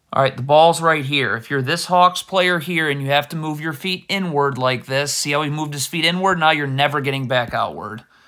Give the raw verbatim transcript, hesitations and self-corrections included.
All right, the ball's right here. If you're this Hawks player here and you have to move your feet inward like this, see how he moved his feet inward? Now you're never getting back outward.